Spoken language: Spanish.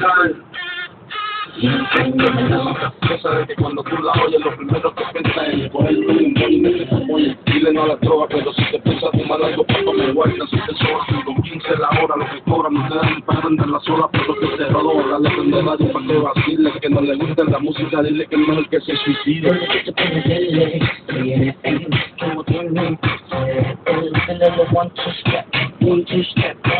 Cosa de que cuando tú la oyes, lo primero que piensas es coger tu limón y meter tu pollo. Dile no a la droga, pero si te piensas fumar algo, papá me guarda. Si te sobra, con 15 la hora, lo que cobran, no te dan para vender la sola, pero que te rodo, darle pendelario para que vacile. Que no le guste la música, dile que es mejor que se suicide. One, two step,